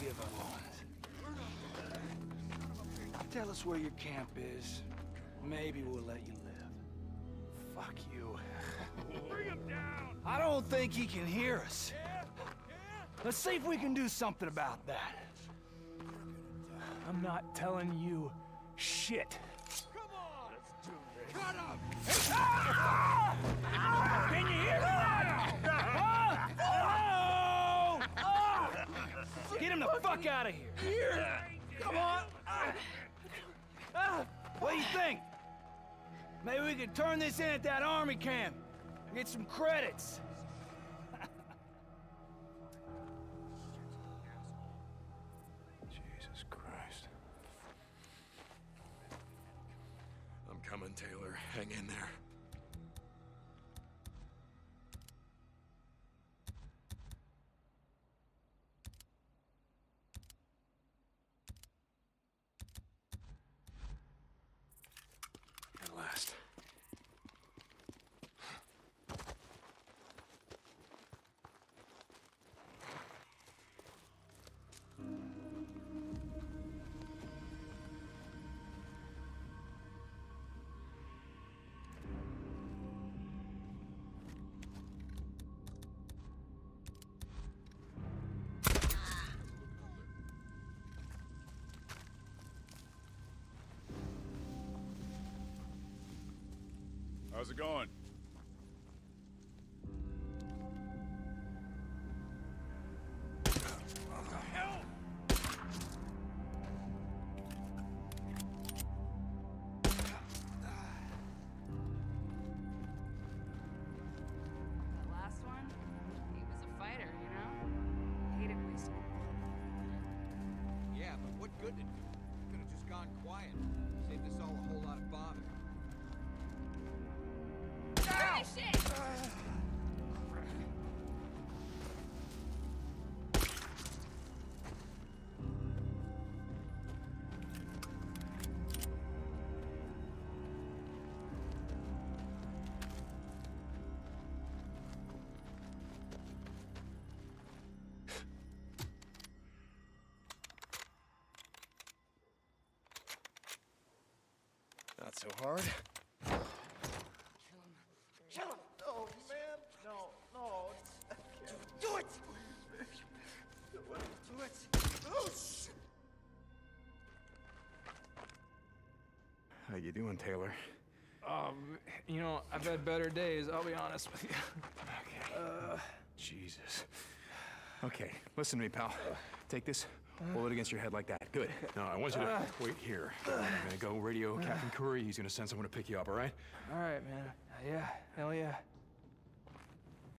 give up on us. Tell us where your camp is. Maybe we'll let you live. Fuck you. Bring him down! I don't think he can hear us. Let's see if we can do something about that. I'm not telling you shit. Come on! Let's do this. Cut him! Can you hear me now? Get him the fuck out of here! Here! Come on! What do you think? Maybe we could turn this in at that army camp. Get some credits. Jesus Christ. I'm coming, Taylor. Hang in there. At last. How's it going? That last one, he was a fighter, you know? Hated wasting. Yeah, but what good did it do? Could have just gone quiet. Saved us all a whole lot of bother. Finish it! Not so hard. Kill him! Oh, man. No, no. Do it! Do it. Oh, shit. How you doing, Taylor? You know, I've had better days, I'll be honest with you. Okay. Jesus. Okay, listen to me, pal. Take this, hold it against your head like that. Good. Now, I want you to wait here. I'm gonna go radio Captain Curry. He's gonna send someone to pick you up, all right? All right, man. Yeah, hell yeah.